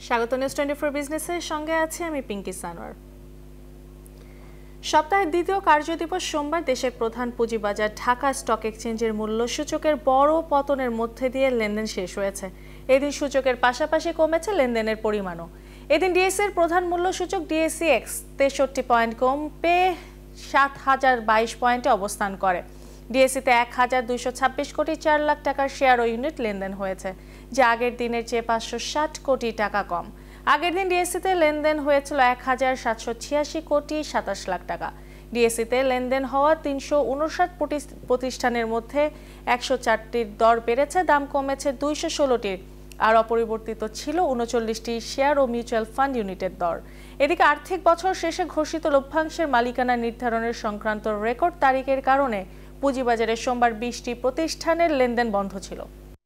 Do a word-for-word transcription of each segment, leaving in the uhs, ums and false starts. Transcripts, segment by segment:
স্বাগত news twenty four বিজনেসের সঙ্গে আছি আমি পিঙ্কি সানোয়ার। সপ্তাহের দ্বিতীয় কার্যদিবস সোমবার দেশের প্রধান পুঁজিবাজার ঢাকা স্টক এক্সচেঞ্জের মূল্য সূচকের বড় পতনের মধ্যে দিয়ে লেনদেন শেষ হয়েছে। এদিন সূচকের পাশাপাশি কমেছে লেনদেনের পরিমাণও। এদিন ডিএসসির প্রধান মূল্য সূচক ডিএসসি এক্স তেষট্টি পয়েন্ট কমে সাত হাজার বাইশ পয়েন্টে অবস্থান করে। ডিএসসিতে এক হাজার দুইশো ছাব্বিশ কোটি চার লাখ টাকার শেয়ার ও ইউনিট লেনদেন হয়েছে, যা আগের দিনের চেয়ে পাঁচশো ষাট কোটি টাকা কম। আগের দিন ডিএসসিতে লেনদেন হয়েছিল এক হাজার সাতশো ছিয়াশি কোটি সাতাশ লাখ টাকা। ডিএসসিতে লেনদেন হওয়া তিনশো উনষাট প্রতিষ্ঠানের মধ্যে একশো চারটির দর বেড়েছে, দাম কমেছে দুইশো ষোলোটির, আর অপরিবর্তিত ছিল উনচল্লিশটি শেয়ার ও মিউচুয়াল ফান্ড ইউনিটের দর। এদিকে আর্থিক বছর শেষে ঘোষিত লভ্যাংশের মালিকানা নির্ধারণের সংক্রান্ত রেকর্ড তারিখের কারণে পুঁজিবাজারে সোমবার বিশটি প্রতিষ্ঠানের লেনদেন বন্ধ ছিল।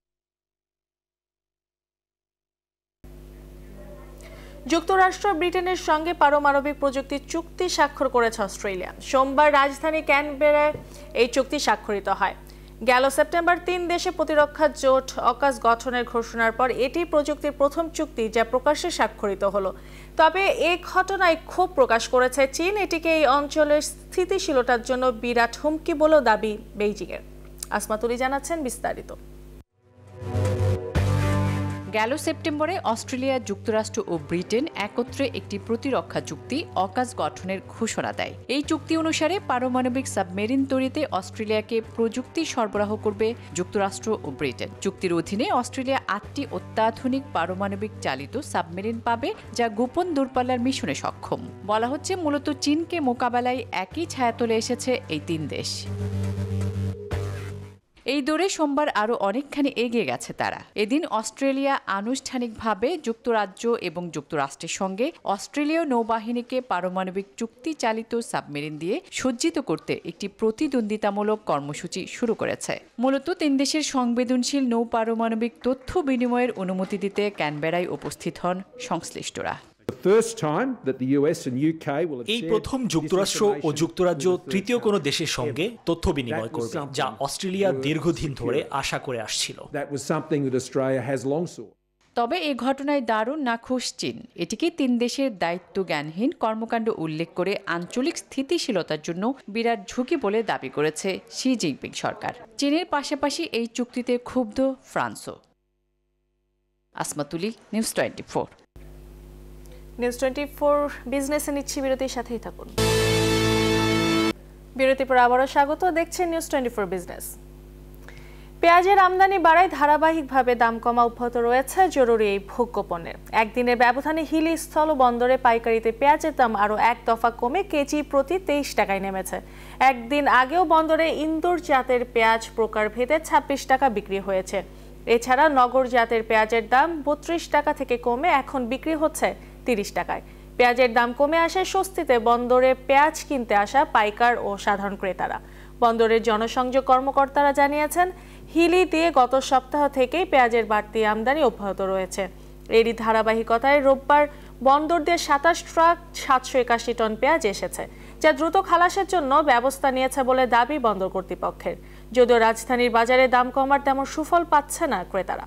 যুক্তরাষ্ট্র ব্রিটেনের সঙ্গে পারমাণবিক প্রযুক্তি চুক্তি স্বাক্ষর করেছে অস্ট্রেলিয়া। সোমবার রাজধানী ক্যানবেরায় এই চুক্তি স্বাক্ষরিত হয়। গেল সেপ্টেম্বর তিন দেশে প্রতিরক্ষা জোট অকাস গঠনের ঘোষণার পর এটি প্রযুক্তির প্রথম চুক্তি যা প্রকাশ্যে স্বাক্ষরিত হলো। তবে এই ঘটনায় ক্ষোভ প্রকাশ করেছে চীন। এটিকে এই অঞ্চলের স্থিতিশীলতার জন্য বিরাট হুমকি বলেও দাবি বেইজিংয়ের। আসমাতুলি জানাচ্ছেন বিস্তারিত। গেল সেপ্টেম্বরে অস্ট্রেলিয়া, যুক্তরাষ্ট্র ও ব্রিটেন একত্রে একটি প্রতিরক্ষা চুক্তি অকাস গঠনের ঘোষণা দেয়। এই চুক্তি অনুসারে পারমাণবিক সাবমেরিন তৈরিতে অস্ট্রেলিয়াকে প্রযুক্তি সরবরাহ করবে যুক্তরাষ্ট্র ও ব্রিটেন। চুক্তির অধীনে অস্ট্রেলিয়া আটটি অত্যাধুনিক পারমাণবিক চালিত সাবমেরিন পাবে, যা গোপন দূরপাল্লার মিশনে সক্ষম। বলা হচ্ছে মূলত চীনকে মোকাবেলায় একই ছায়াতলে এসেছে এই তিন দেশ। এই দৌড়ে সোমবার আরও অনেকখানি এগিয়ে গেছে তারা। এদিন অস্ট্রেলিয়া আনুষ্ঠানিকভাবে যুক্তরাজ্য এবং যুক্তরাষ্ট্রের সঙ্গে অস্ট্রেলীয় নৌবাহিনীকে পারমাণবিক চুক্তি চালিত সাবমেরিন দিয়ে সজ্জিত করতে একটি প্রতিদ্বন্দ্বিতামূলক কর্মসূচি শুরু করেছে। মূলত তিন দেশের সংবেদনশীল নৌ পারমাণবিক তথ্য বিনিময়ের অনুমতি দিতে ক্যানবেরায় উপস্থিত হন সংশ্লিষ্টরা। এই প্রথম যুক্তরাষ্ট্র ও যুক্তরাজ্য তৃতীয় কোনো দেশের সঙ্গে তথ্য বিনিময় করবে, যা অস্ট্রেলিয়া দীর্ঘদিন ধরে আশা করে আসছিল। তবে এই ঘটনায় দারুণ নাখুশ চীন। এটিকে তিন দেশের দায়িত্ব জ্ঞানহীন কর্মকাণ্ড উল্লেখ করে আঞ্চলিক স্থিতিশীলতার জন্য বিরাট ঝুঁকি বলে দাবি করেছে শি জিনপিং সরকার। চীনের পাশাপাশি এই চুক্তিতে ক্ষুব্ধ ফ্রান্সও। Asmatuli, news twenty four. News twenty four বিজনেসে নিচ্ছি বিরতির সাথেই থাকুন। বিরতির পর আবারও স্বাগত, দেখছেন নিউজ টোয়েন্টি ফোর বিজনেস। পেঁয়াজের আমদানি বাড়ায় ধারাবাহিকভাবে দাম কমা অব্যাহত রয়েছে জরুরি এই ভোগ্য পণ্যের। একদিনের ব্যবধানে হিলি স্থল বন্দরে পাইকারিতে পেঁয়াজের দাম আরও এক দফা কমে কেজি প্রতি তেইশ টাকায় নেমেছে। একদিন আগেও বন্দরে ইন্দোর জাতের পেঁয়াজ প্রকারভেদে ছাব্বিশ টাকা বিক্রি হয়েছে। এছাড়া নগর জাতের পেঁয়াজের দাম বত্রিশ টাকা থেকে কমে এখন বিক্রি হচ্ছে তিরিশ টাকায়। পেঁয়াজের দাম কমে আসে স্বস্তিতে বন্দরে পেঁয়াজ কিনতে আসা পাইকার ও সাধারণ ক্রেতারা। বন্দরের জনসংযোগ কর্মকর্তারা জানিয়েছেন, হিলি দিয়ে গত সপ্তাহ থেকেই পেঁয়াজের বাড়তি আমদানি অব্যাহত রয়েছে। এরই ধারাবাহিকতায় রোববার বন্দর দিয়ে সাতাশ ট্রাক সাতশো একাশি টন পেঁয়াজ এসেছে, যা দ্রুত খালাসের জন্য ব্যবস্থা নিয়েছে বলে দাবি বন্দর কর্তৃপক্ষের। যদিও রাজধানীর বাজারে দাম কমার তেমন সুফল পাচ্ছে না ক্রেতারা।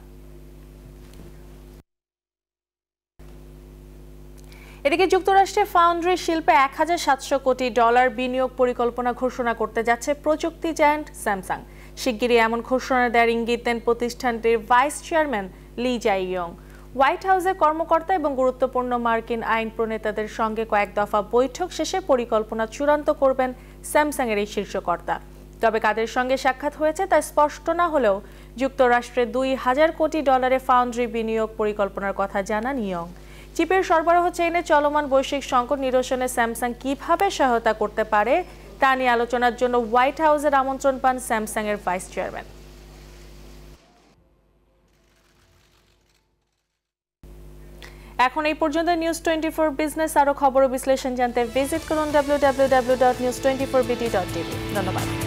এদিকে যুক্তরাষ্ট্রের ফাউন্ড্রি শিল্পে এক হাজার সাতশো কোটি ডলার বিনিয়োগ পরিকল্পনা ঘোষণা করতে যাচ্ছে প্রযুক্তি জায়ান্ট স্যামসাং। শিগগিরই এমন ঘোষণা দেওয়ার ইঙ্গিত দেন প্রতিষ্ঠানটির vice chairman Lee Jaeyong. White হাউসের কর্মকর্তা এবং গুরুত্বপূর্ণ মার্কিন আইন প্রণেতাদের সঙ্গে কয়েক দফা বৈঠক শেষে পরিকল্পনা চূড়ান্ত করবেন স্যামসাংয়ের এই শীর্ষকর্তা। তবে কাদের সঙ্গে সাক্ষাৎ হয়েছে তা স্পষ্ট না হলেও যুক্তরাষ্ট্রের দুই হাজার কোটি ডলারের ফাউন্ড্রি বিনিয়োগ পরিকল্পনার কথা জানান ইয়ং। চিপের সরবরাহ চেইনে চলমান বৈশ্বিক সংকট নিরসনে স্যামসাং কিভাবে সহায়তা করতে পারে তা নিয়ে আলোচনার জন্য হোয়াইট হাউসের আমন্ত্রণ পান স্যামসাং এর ভাইস চেয়ারম্যান। এখন এই পর্যন্ত নিউজ টোয়েন্টি ফোর বিজনেস। আরো খবর ও বিশ্লেষণ জানতে ভিজিট করুন W W W dot news twenty four BD dot TV. ধন্যবাদ।